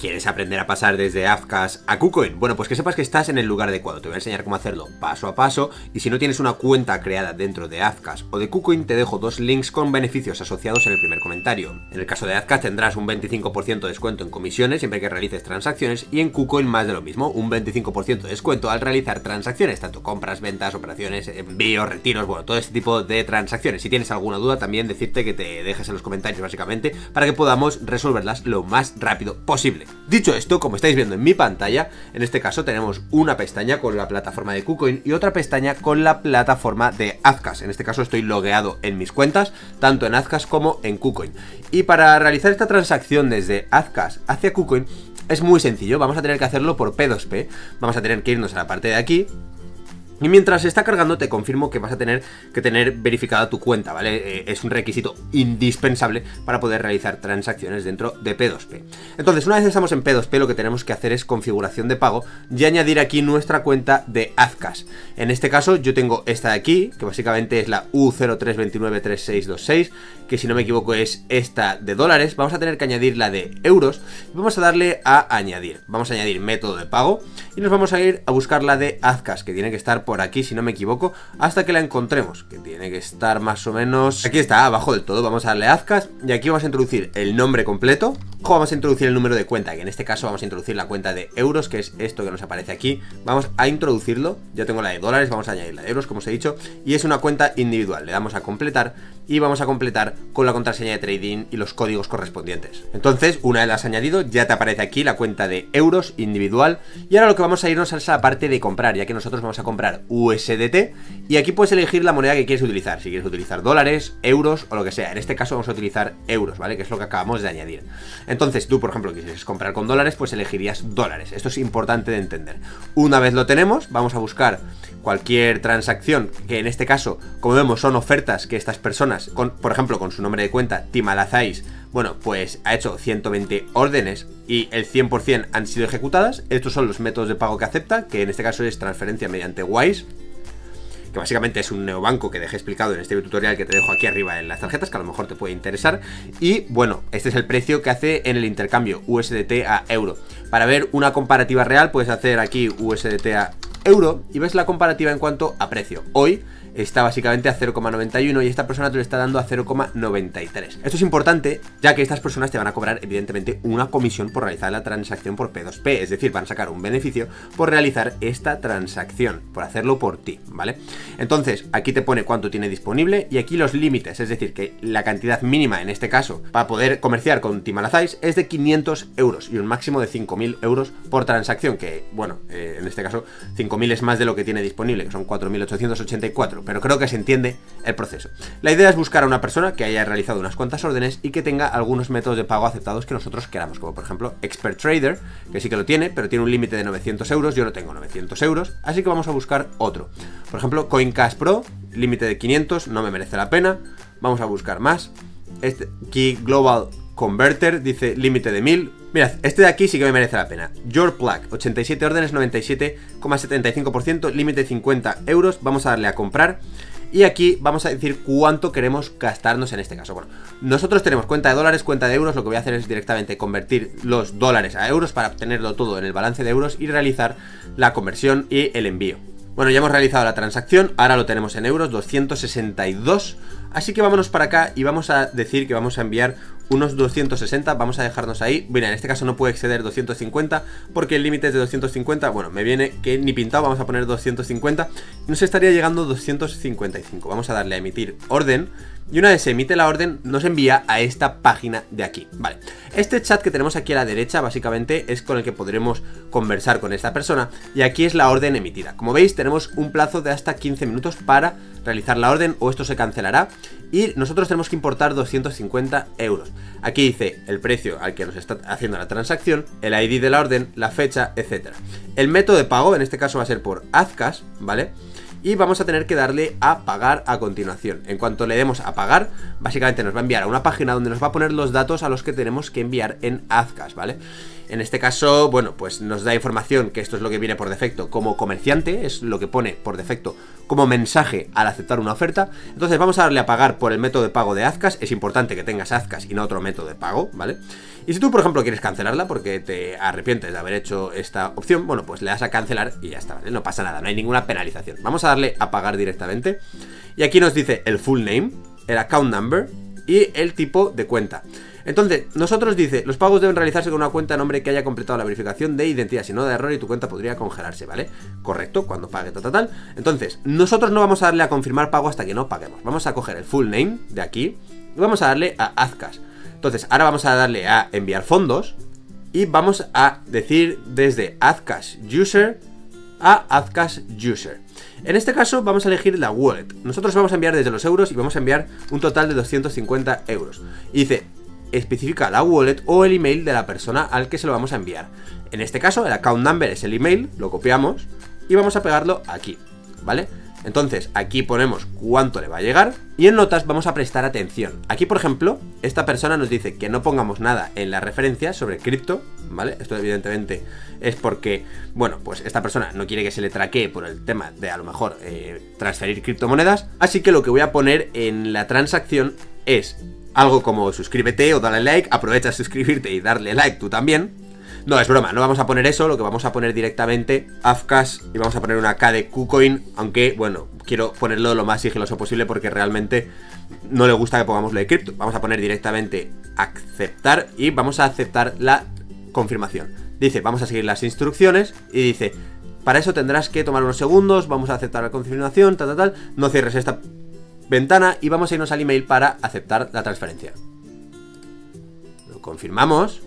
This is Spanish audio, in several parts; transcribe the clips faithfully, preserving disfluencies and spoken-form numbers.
¿Quieres aprender a pasar desde Azcash a KuCoin? Bueno, pues que sepas que estás en el lugar adecuado. Te voy a enseñar cómo hacerlo paso a paso, y si no tienes una cuenta creada dentro de Azcash o de KuCoin, te dejo dos links con beneficios asociados en el primer comentario. En el caso de Azcash tendrás un veinticinco por ciento de descuento en comisiones siempre que realices transacciones, y en KuCoin más de lo mismo, un veinticinco por ciento de descuento al realizar transacciones, tanto compras, ventas, operaciones, envíos, retiros, bueno, todo este tipo de transacciones. Si tienes alguna duda, también decirte que te dejes en los comentarios básicamente para que podamos resolverlas lo más rápido posible. Dicho esto, como estáis viendo en mi pantalla, en este caso tenemos una pestaña con la plataforma de KuCoin y otra pestaña con la plataforma de Azcash. En este caso estoy logueado en mis cuentas, tanto en Azcash como en KuCoin. Y para realizar esta transacción desde Azcash hacia KuCoin es muy sencillo. Vamos a tener que hacerlo por P dos P. Vamos a tener que irnos a la parte de aquí. Y mientras se está cargando, te confirmo que vas a tener que tener verificada tu cuenta, ¿vale? Eh, es un requisito indispensable para poder realizar transacciones dentro de P dos P. Entonces, una vez estamos en P dos P, lo que tenemos que hacer es configuración de pago y añadir aquí nuestra cuenta de Azcash. En este caso, yo tengo esta de aquí, que básicamente es la U cero tres dos nueve tres seis dos seis, que si no me equivoco es esta de dólares. Vamos a tener que añadir la de euros y vamos a darle a añadir. Vamos a añadir método de pago y nos vamos a ir a buscar la de Azcash, que tiene que estar por por aquí, si no me equivoco, hasta que la encontremos, que tiene que estar más o menos... Aquí está, abajo del todo. Vamos a darle a Azcash y aquí vamos a introducir el nombre completo. Ojo, vamos a introducir el número de cuenta, que en este caso vamos a introducir la cuenta de euros, que es esto que nos aparece aquí. Vamos a introducirlo. Ya tengo la de dólares, vamos a añadir la de euros, como os he dicho, y es una cuenta individual. Le damos a completar y vamos a completar con la contraseña de trading y los códigos correspondientes. Entonces, una vez las has añadido, ya te aparece aquí la cuenta de euros individual. Y ahora lo que vamos a irnos es a la parte de comprar, ya que nosotros vamos a comprar U S D T, y aquí puedes elegir la moneda que quieres utilizar, si quieres utilizar dólares, euros o lo que sea. En este caso vamos a utilizar euros, ¿vale? Que es lo que acabamos de añadir. Entonces tú, por ejemplo, quisieras comprar con dólares, pues elegirías dólares. Esto es importante de entender. Una vez lo tenemos, vamos a buscar cualquier transacción, que en este caso, como vemos, son ofertas que estas personas, con, por ejemplo, con su nombre de cuenta, Timalazais, bueno, pues ha hecho ciento veinte órdenes y el cien por cien han sido ejecutadas. Estos son los métodos de pago que acepta, que en este caso es transferencia mediante Wise, que básicamente es un neobanco que dejé explicado en este tutorial que te dejo aquí arriba en las tarjetas, que a lo mejor te puede interesar. Y bueno, este es el precio que hace en el intercambio U S D T a euro. Para ver una comparativa real puedes hacer aquí U S D T a euro y ves la comparativa en cuanto a precio. Hoy está básicamente a cero coma noventa y uno y esta persona te lo está dando a cero coma noventa y tres. Esto es importante, ya que estas personas te van a cobrar evidentemente una comisión por realizar la transacción por P dos P, es decir, van a sacar un beneficio por realizar esta transacción, por hacerlo por ti, ¿vale? Entonces, aquí te pone cuánto tiene disponible y aquí los límites, es decir, que la cantidad mínima en este caso para poder comerciar con Timalazais es de quinientos euros y un máximo de cinco mil euros por transacción, que bueno, eh, en este caso cinco mil es más de lo que tiene disponible, que son cuatro mil ochocientos ochenta y cuatro, pero creo que se entiende el proceso. La idea es buscar a una persona que haya realizado unas cuantas órdenes y que tenga algunos métodos de pago aceptados que nosotros queramos, como por ejemplo Expert Trader, que sí que lo tiene, pero tiene un límite de novecientos euros, yo no tengo novecientos euros, así que vamos a buscar otro. Por ejemplo, CoinCash Pro, límite de quinientos, no me merece la pena. Vamos a buscar más. Este Key Global Converter dice límite de mil. Mirad, este de aquí sí que me merece la pena. Your Plug, ochenta y siete órdenes, noventa y siete coma setenta y cinco por ciento, límite cincuenta euros. Vamos a darle a comprar. Y aquí vamos a decir cuánto queremos gastarnos en este caso. Bueno, nosotros tenemos cuenta de dólares, cuenta de euros. Lo que voy a hacer es directamente convertir los dólares a euros para obtenerlo todo en el balance de euros y realizar la conversión y el envío. Bueno, ya hemos realizado la transacción, ahora lo tenemos en euros, doscientos sesenta y dos. Así que vámonos para acá y vamos a decir que vamos a enviar unos doscientos sesenta, vamos a dejarnos ahí. Mira, en este caso no puede exceder doscientos cincuenta porque el límite es de doscientos cincuenta. Bueno, me viene que ni pintado, vamos a poner doscientos cincuenta. Nos estaría llegando doscientos cincuenta y cinco. Vamos a darle a emitir orden. Y una vez se emite la orden, nos envía a esta página de aquí. Vale, este chat que tenemos aquí a la derecha básicamente es con el que podremos conversar con esta persona. Y aquí es la orden emitida. Como veis, tenemos un plazo de hasta quince minutos para realizar la orden, o esto se cancelará. Y nosotros tenemos que importar doscientos cincuenta euros. Aquí dice el precio al que nos está haciendo la transacción, el I D de la orden, la fecha, etcétera. El método de pago, en este caso va a ser por Azcash, ¿vale? Y vamos a tener que darle a pagar a continuación. En cuanto le demos a pagar, básicamente nos va a enviar a una página donde nos va a poner los datos a los que tenemos que enviar en Azcash, ¿vale? En este caso, bueno, pues nos da información, que esto es lo que viene por defecto como comerciante, es lo que pone por defecto como mensaje al aceptar una oferta. Entonces vamos a darle a pagar por el método de pago de Azcash. Es importante que tengas Azcash y no otro método de pago, ¿vale? Y si tú, por ejemplo, quieres cancelarla porque te arrepientes de haber hecho esta opción, bueno, pues le das a cancelar y ya está, ¿vale? No pasa nada, no hay ninguna penalización. Vamos a darle a pagar directamente. Y aquí nos dice el full name, el account number y el tipo de cuenta. Entonces, nosotros dice, los pagos deben realizarse con una cuenta a nombre que haya completado la verificación de identidad, si no da error y tu cuenta podría congelarse, ¿vale? Correcto, cuando pague tal, tal, tal. Entonces, nosotros no vamos a darle a confirmar pago hasta que no paguemos. Vamos a coger el full name de aquí y vamos a darle a Azcash. Entonces, ahora vamos a darle a enviar fondos y vamos a decir desde Azcash User a Azcash User. En este caso vamos a elegir la wallet. Nosotros vamos a enviar desde los euros y vamos a enviar un total de doscientos cincuenta euros. Y dice, especifica la wallet o el email de la persona al que se lo vamos a enviar. En este caso el account number es el email, lo copiamos y vamos a pegarlo aquí, ¿vale? Entonces aquí ponemos cuánto le va a llegar y en notas vamos a prestar atención. Aquí, por ejemplo, esta persona nos dice que no pongamos nada en la referencia sobre cripto, ¿vale? Esto evidentemente es porque, bueno, pues esta persona no quiere que se le traquee por el tema de a lo mejor eh, transferir criptomonedas. Así que lo que voy a poner en la transacción es algo como suscríbete o dale like, aprovecha a suscribirte y darle like tú también. No, es broma, no vamos a poner eso, lo que vamos a poner directamente Azcash y vamos a poner una K de KuCoin, aunque, bueno, quiero ponerlo lo más sigiloso posible porque realmente no le gusta que pongamos lo de cripto. Vamos a poner directamente aceptar y vamos a aceptar la confirmación. Dice, vamos a seguir las instrucciones y dice, para eso tendrás que tomar unos segundos, vamos a aceptar la confirmación, tal, tal, tal, no cierres esta ventana y vamos a irnos al email para aceptar la transferencia. Lo confirmamos.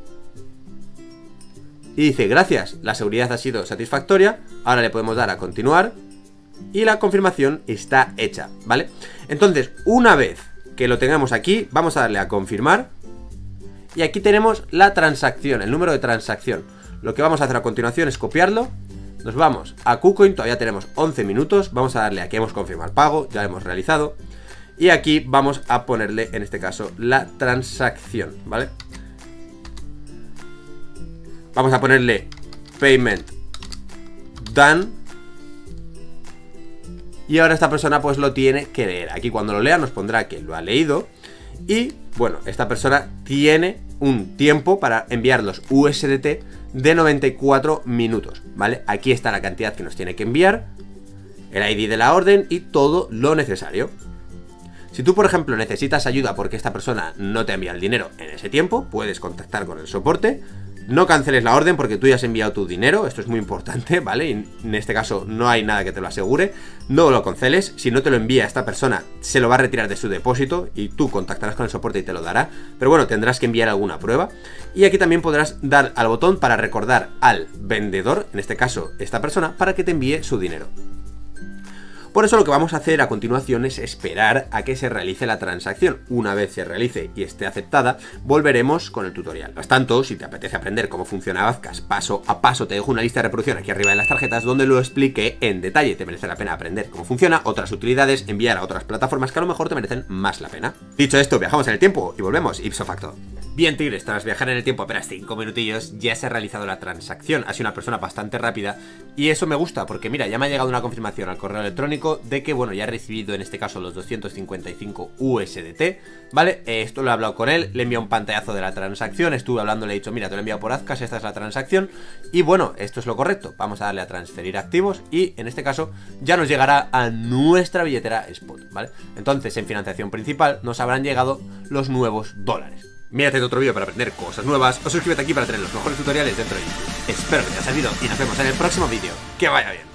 Y dice, gracias, la seguridad ha sido satisfactoria. Ahora le podemos dar a continuar y la confirmación está hecha, ¿vale? Entonces, una vez que lo tengamos aquí, vamos a darle a confirmar. Y aquí tenemos la transacción, el número de transacción. Lo que vamos a hacer a continuación es copiarlo. Nos vamos a KuCoin, todavía tenemos once minutos. Vamos a darle aquí, hemos confirmado el pago, ya lo hemos realizado. Y aquí vamos a ponerle, en este caso, la transacción, ¿vale? Vamos a ponerle payment done. Y ahora esta persona pues lo tiene que leer. Aquí cuando lo lea nos pondrá que lo ha leído. Y bueno, esta persona tiene un tiempo para enviar los U S D T de noventa y cuatro minutos, ¿vale? Aquí está la cantidad que nos tiene que enviar, el I D de la orden y todo lo necesario. Si tú, por ejemplo, necesitas ayuda porque esta persona no te envía el dinero en ese tiempo, puedes contactar con el soporte. No canceles la orden porque tú ya has enviado tu dinero, esto es muy importante, ¿vale? Y en este caso no hay nada que te lo asegure. No lo canceles, si no te lo envía esta persona, se lo va a retirar de su depósito y tú contactarás con el soporte y te lo dará. Pero bueno, tendrás que enviar alguna prueba. Y aquí también podrás dar al botón para recordar al vendedor, en este caso esta persona, para que te envíe su dinero. Por eso lo que vamos a hacer a continuación es esperar a que se realice la transacción. Una vez se realice y esté aceptada, volveremos con el tutorial. Mientras tanto, si te apetece aprender cómo funciona Azcash paso a paso, te dejo una lista de reproducción aquí arriba en las tarjetas donde lo expliqué en detalle. Te merece la pena aprender cómo funciona, otras utilidades, enviar a otras plataformas que a lo mejor te merecen más la pena. Dicho esto, viajamos en el tiempo y volvemos ipso facto. Bien, tigres, tras viajar en el tiempo apenas cinco minutillos, ya se ha realizado la transacción. Ha sido una persona bastante rápida y eso me gusta porque, mira, ya me ha llegado una confirmación al correo electrónico de que, bueno, ya he recibido en este caso los doscientos cincuenta y cinco U S D T, ¿vale? Eh, esto lo he hablado con él, le he enviado un pantallazo de la transacción, estuve hablando, le he dicho, mira, te lo he enviado por Azcash, esta es la transacción y, bueno, esto es lo correcto. Vamos a darle a transferir activos y, en este caso, ya nos llegará a nuestra billetera Spot, ¿vale? Entonces, en financiación principal nos habrán llegado los nuevos dólares. Mírate otro vídeo para aprender cosas nuevas o suscríbete aquí para tener los mejores tutoriales dentro de YouTube. Espero que te haya servido y nos vemos en el próximo vídeo. ¡Que vaya bien!